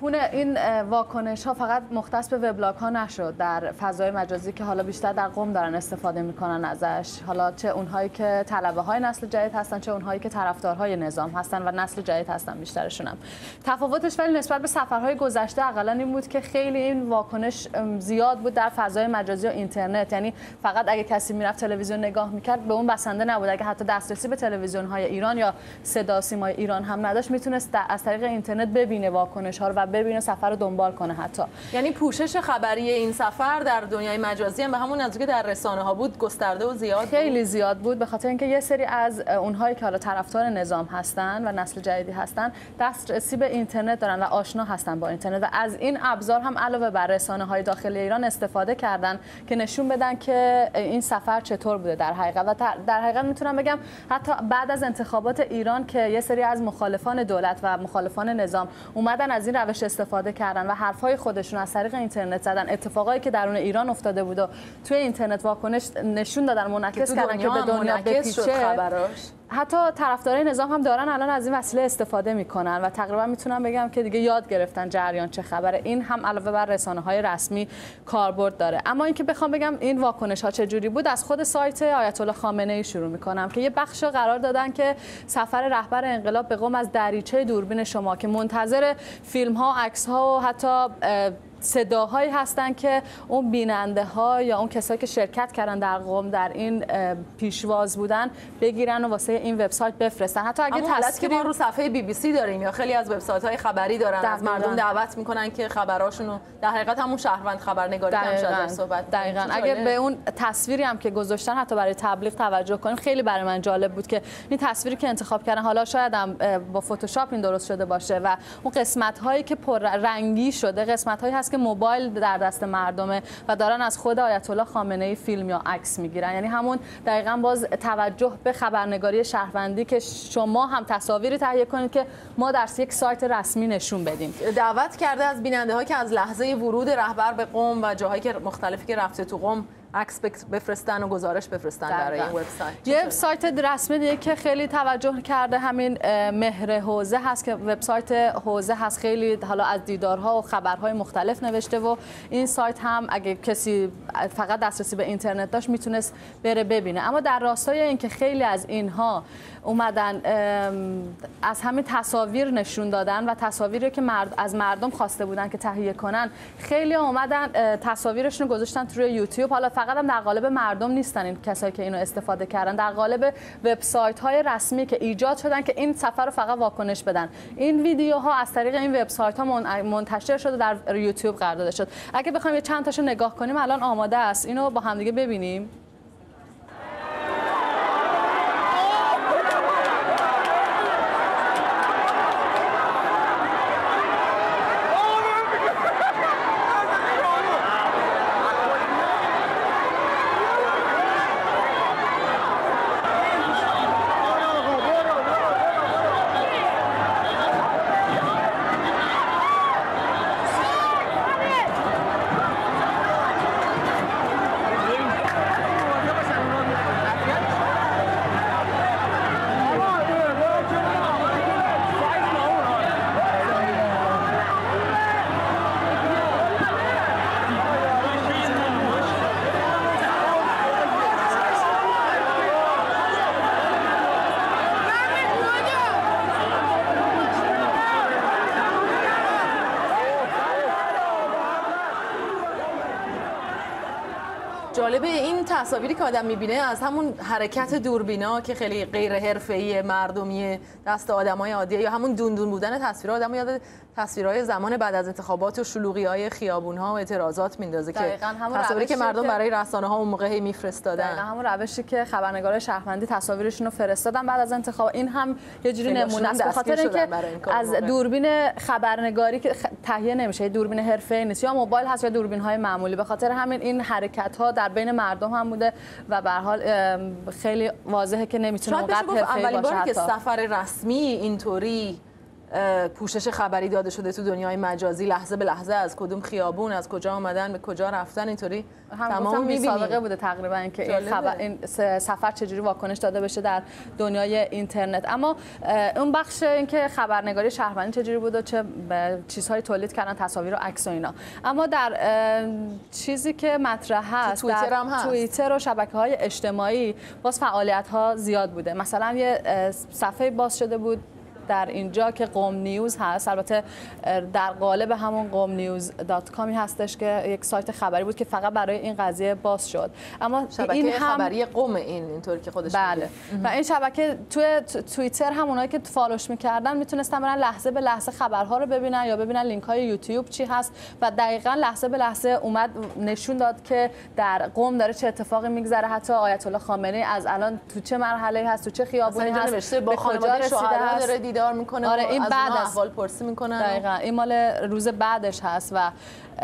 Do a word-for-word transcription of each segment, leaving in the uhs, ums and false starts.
پونه این واکنش ها فقط مختص به وبلاگ ها نشد، در فضای مجازی که حالا بیشتر در قم دارن استفاده میکنن ازش، حالا چه اونهایی که طلبه های نسل جدید هستن چه اونهایی که طرفدارهای نظام هستن و نسل جدید هستن بیشترشون هم. تفاوتش ولی نسبت به سفرهای گذشته حداقل این بود که خیلی این واکنش زیاد بود در فضای مجازی و اینترنت، یعنی فقط اگه کسی میرفت تلویزیون نگاه میکرد به اون بسنده نبود، اگه حتی دسترسی به تلویزیون های ایران یا صدا سیمای ایران هم نداشت میتونست از طریق اینترنت ببینه واکنش ها رو و ببینه سفر رو دنبال کنه. حتی یعنی پوشش خبری این سفر در دنیای مجازی هم به همون نظری که در رسانه ها بود گسترده و زیاد خیلی بود. زیاد بود، به خاطر اینکه یه سری از اونهایی که حالا طرفدار نظام هستن و نسل جدیدی هستن دسترسی به اینترنت دارن و آشنا هستن با اینترنت و از این ابزار هم علاوه بر رسانه های داخلی ایران استفاده کردن که نشون بدن که این سفر چطور بوده در حقیقت. و در حقیقت میتونم بگم حتی بعد از انتخابات ایران که یه سری از مخالفان دولت و مخالفان نظام اومدن از این روش استفاده کردن و حرفای خودشون از طریق اینترنت زدن، اتفاقایی که درون ایران افتاده بود و توی اینترنت واکنش نشون دادن، منعکس کردن که به دنیا بپیچه. حتی طرفدارای نظام هم دارن الان از این وسیله استفاده میکنن و تقریبا میتونم بگم که دیگه یاد گرفتن جریان چه خبره. این هم علاوه بر رسانه‌های رسمی کاربرد داره. اما اینکه بخوام بگم این واکنش ها چه جوری بود، از خود سایت آیت الله خامنه ای شروع میکنم که یه بخش قرار دادن که سفر رهبر انقلاب به قم از دریچه دوربین شما که منتظر فیلم ها، عکس ها و حتی صداهایی هستن که اون بیننده ها یا اون کسایی که شرکت کردن در قم در این پیشواز بودن بگیرن و واسه این وبسایت بفرستن. حتی اگه تصویری ما رو صفحه بی بی سی داریم یا خیلی از وبسایت های خبری دارن از مردم دعوت میکنن که خبراشون رو در حقیقت همون شهروند خبرنگاری هم شده صحبت دقیقاً. اگه به اون تصویری هم که گذاشتن حتی برای تبلیغ توجه کنیم، خیلی برای من جالب بود که این تصویری که انتخاب کردن، حالا شاید هم با فتوشاپ این درست شده باشه و اون قسمت هایی که پر رنگی شده قسمت هایی هست که موبایل در دست مردمه و دارن از خود آیت الله خامنه ای فیلم یا عکس میگیرن، یعنی همون دقیقاً باز توجه به خبرنگاری شهروندی که شما هم تصاویری تهیه کنید که ما در یک سایت رسمی نشون بدیم. دعوت کرده از بیننده ها که از لحظه ورود رهبر به قم و جاهایی که مختلفی که رفته تو قم عکس بفرستن و گزارش بفرستن برای این وبسایت. یه سایت رسمی دیگه که خیلی توجه کرده همین مهر حوزه هست که وبسایت حوزه هست، خیلی حالا از دیدارها و خبرهای مختلف نوشته و این سایت هم اگه کسی فقط دسترسی به اینترنت داشت میتونست بره ببینه. اما در راستای اینکه خیلی از اینها اومدن از همین تصاویر نشون دادن و تصاویری که مرد از مردم خواسته بودن که تهیه کنن، خیلی اومدن تصاویرشون رو گذاشتن توی یوتیوب. حالا فقط هم در قالب مردم نیستن این کسایی که اینو استفاده کردن، در قالب وبسایت های رسمی که ایجاد شدن که این سفر رو فقط واکنش بدن. این ویدیوها از طریق این وبسایت ها منتشر شده، در یوتیوب قرار داده شد. اگه بخوایم یه چند تاشو نگاه کنیم الان آماده است، اینو با هم دیگه ببینیم. جالبه این تصاویری که آدم میبینه از همون حرکت دوربینا که خیلی غیر حرفه‌ای مردمی دست آدمای عادیه یا همون دون دون بودن تصویرها آدمو یاد تصویرهای زمان بعد از انتخابات و شلوغی‌های خیابون‌ها و اعتراضات میندازه که تصاویری که مردم برای رسانه‌ها اون موقع میفرستادن. دقیقاً همون روشی که خبرنگارای شهروندی تصاویرشون رو فرستادن بعد از انتخاب. این هم یه جوری نمونه است، به خاطر اینکه از دوربین خبرنگاری که تهیه نمیشه، دوربین حرفه‌ای نیست، یا موبایل هست یا دوربین‌های معمولی. به خاطر همین این حرکت‌ها در بین مردم هم بوده و به هر حال خیلی واضحه که نمیتونه اونقدر حرفه‌ای باشه. اولین باری که سفر رسمی اینطوری پوشش خبری داده شده تو دنیای مجازی، لحظه به لحظه از کدوم خیابون، از کجا آمدن، به کجا رفتن، اینطوری تمام می‌بینیم. بوده تقریبا که این خبر این سفر چجوری واکنش داده بشه در دنیای اینترنت. اما اون بخش اینکه خبرنگاری شهروندی چجوری بود و چه چیزهایی تولید کردن، تصاویر و عکس و اینا. اما در چیزی که مطرح هست توییتر در هم هست. توییتر و شبکه‌های اجتماعی باز فعالیت‌ها زیاد بوده. مثلا یه صفحه باز شده بود در اینجا که قم نیوز هست، البته در قالب همون قم نیوز دات کامی هستش که یک سایت خبری بود که فقط برای این قضیه باز شد. اما شبکه این هم خبری قم این اینطوری که خودش بله و این شبکه توی توییتر هم اونایی که فالوش می‌کردن میتونستن برن لحظه به لحظه خبرها رو ببینن یا ببینن لینک های یوتیوب چی هست و دقیقاً لحظه به لحظه اومد نشون داد که در قم داره چه اتفاقی میگذره، حتی آیت الله خامنه‌ای از الان تو چه مرحله‌ای هست، تو چه خیابونی هست، با خانواده شهدا داره دیدار میکنه. آره این بعد از احوال پرسی میکنن. دقیقاً این مال روز بعدش هست و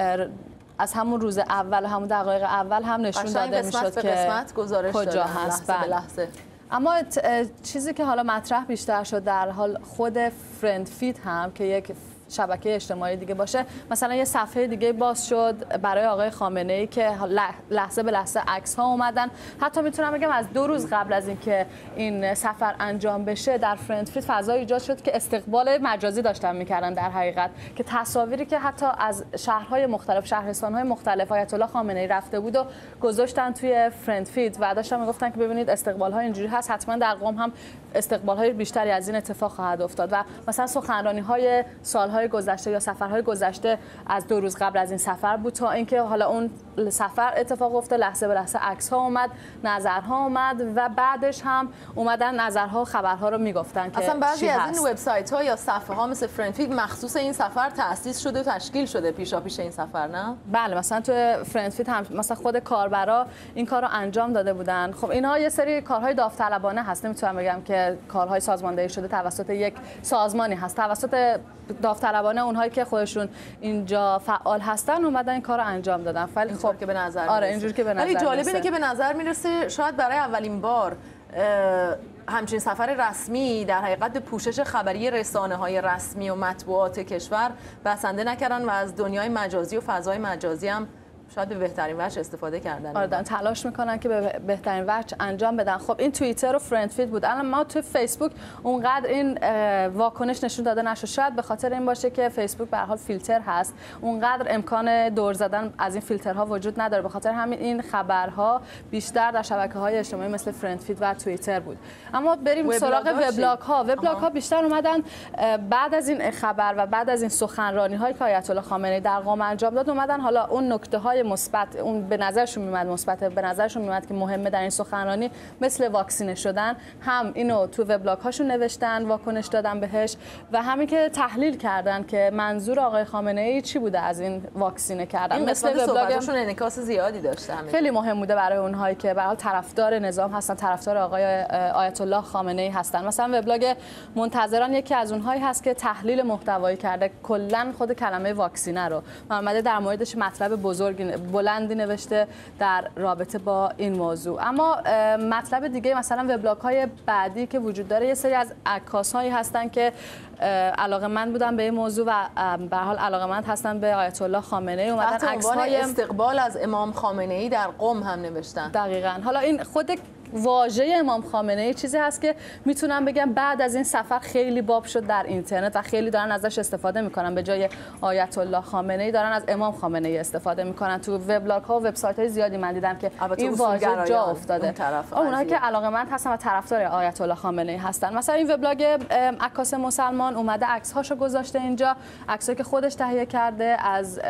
از همون روز اول و همون دقایق اول هم نشون داده میشد که قسمت گزارش کجا هست لحظه به لحظه. اما چیزی که حالا مطرح بیشتر شد در حال خود فرند فید هم که یک شبکه اجتماعی دیگه باشه، مثلا یه صفحه دیگه باز شد برای آقای خامنه‌ای که لحظه به لحظه عکس ها اومدن. حتی میتونم بگم از دو روز قبل از اینکه این سفر انجام بشه در فرند فید فضا ایجاد شد که استقبال مجازی داشتن میکردن در حقیقت، که تصاویری که حتی از شهرهای مختلف، شهرستانهای مختلف آیت الله خامنه‌ای رفته بود و گذاشتن توی فرند فید و داشتن میگفتن که ببینید استقبال ها اینجوری هست، حتما در قم هم استقبال های بیشتری از این اتفاق خواهد افتاد. و مثلا سخنرانی های سال گذشته یا سفرهای گذشته از دو روز قبل از این سفر بود تا اینکه حالا اون سفر اتفاق افتاد، لحظه به لحظه عکس ها اومد، نظرها اومد و بعدش هم اومدن نظرها و خبرها رو میگفتن که اصلا بعضی از هست. این وبسایت ها یا صفحه ها مثل فرند فید مخصوص این سفر تأسیس شده و تشکیل شده پیشا پیش این سفر، نه؟ بله مثلا تو فرند فید هم مثلا خود کاربرا این کار رو انجام داده بودن. خب اینها یه سری کارهای داوطلبانه هست، نمیتونم بگم که کارهای سازماندهی شده توسط یک سازمانی هست، توسط داوطلبانه اونهایی که خودشون اینجا فعال هستن اومدن این کارو انجام دادن. ولی خب که به نظر آره اینجوری که به نظر ولی جالب اینه که به نظر میرسه شاید برای اولین بار همچین سفر رسمی در حقیقت به پوشش خبری رسانه‌های رسمی و مطبوعات کشور بسنده نکردن و از دنیای مجازی و فضای مجازی هم شاید به بهترین وجه استفاده کردن. آره دارن تلاش میکنن که به بهترین وجه انجام بدن. خب این توییتر و فرند فید بود. الان ما تو فیسبوک اونقدر این واکنش نشون داده نشد، شاید به خاطر این باشه که فیسبوک به هر حال فیلتر هست، اونقدر امکان دور زدن از این فیلترها وجود نداره، به خاطر همین این خبرها بیشتر در شبکه‌های اجتماعی مثل فرند فید و توییتر بود. اما بریم سراغ وبلاگ ها. وبلاگ ها بیشتر اومدن بعد از این خبر و بعد از این سخنرانی هایی که آیت الله خامنه‌ای در قم انجام داد، اومدن حالا اون نکته های مثبت اون به نظرشون میاد مثبت به نظرشون میاد که مهمه در این سخنرانی مثل واکسینه شدن، هم اینو تو وبلاگ هاشون نوشتن، واکنش دادن بهش و همین که تحلیل کردن که منظور آقای خامنه‌ای چی بوده از این واکسینه کردن. این مثل وبلاگشون انعکاس زیادی داشته، همین خیلی مهم بوده برای اونهایی که به هر حال طرفدار نظام هستن، طرفدار آقای آیت الله خامنه‌ای هستن. مثلا وبلاگ منتظران یکی از اونهایی هست که تحلیل محتوایی کرده کلا خود کلمه واکسینه رو، محمد در موردش مطلب بزرگی بلندی نوشته در رابطه با این موضوع. اما مطلب دیگه مثلا وبلاگ‌های بعدی که وجود داره، یه سری از عکاس‌هایی هستن که علاقه‌مند بودن به این موضوع و به هر حال علاقه‌مند هستن به آیت الله خامنه‌ای، اومدن عکس‌های استقبال از امام خامنه‌ای در قم هم نوشتن. دقیقاً. حالا این خود واژه امام خامنه‌ای چیزی هست که میتونم بگم بعد از این سفر خیلی باب شد در اینترنت و خیلی دارن ازش استفاده میکنن، به جای آیت الله خامنه‌ای دارن از امام خامنه‌ای استفاده میکنن. تو وبلاگ ها و وبسایت‌های زیادی من دیدم که این واژه جا افتاده. اونایی که علاقه‌مند هستن و طرفدار آیت الله خامنه‌ای هستن. مثلا این وبلاگ عکاس مسلمان اومده عکس‌هاشو گذاشته اینجا، عکسایی که خودش تهیه کرده از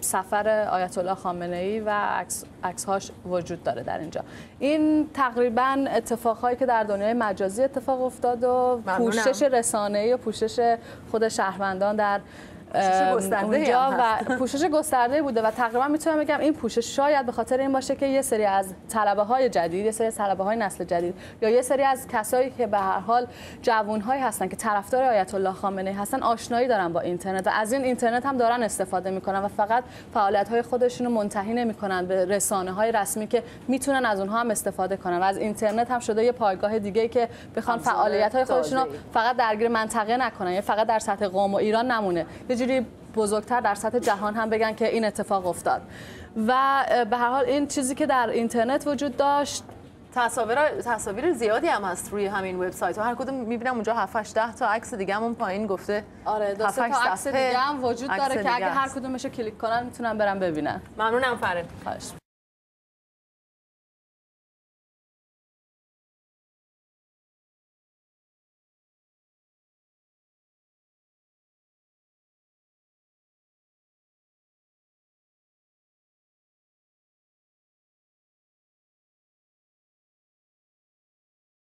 سفر آیت الله خامنه‌ای و عکس عکس‌هاش وجود داره در اینجا. این تقریبا اتفاقهایی که در دنیای مجازی اتفاق افتاد و پوشش رسانه‌ای و پوشش خود شهروندان در اونجا و پوشش گسترده بوده و تقریبا میتونم بگم این پوشش شاید به خاطر این باشه که یه سری از طلبه های جدید، یه سری از طلبه های نسل جدید یا یه سری از کسایی که به هر حال جوان‌هایی هستن که طرفدار آیت الله خامنه‌ای هستن آشنایی دارن با اینترنت و از این اینترنت هم دارن استفاده میکنن و فقط فعالیت‌های خودشون رو منتهی نمی‌کنن به رسانه‌های رسمی که میتونن از اونها هم استفاده کنن و از اینترنت هم شده یه پایگاه دیگه‌ای که بخوان فعالیت‌های خودشون رو فقط درگیر منطقه نکنن، یا فقط در سطح قم و ایران نمونه، یه جوری بزرگتر در سطح جهان هم بگن که این اتفاق افتاد. و به هر حال این چیزی که در اینترنت وجود داشت، تصاویر تصاویر زیادی هم هست روی همین وبسایت و هر کدوم میبینم اونجا هفت هشت ده تا عکس دیگه هم اون پایین گفته. آره دو سه تا عکس دیگه هم وجود داره که اگه هر کدومش رو کلیک کنن میتونن برن ببینن. ممنونم فرین. خواهش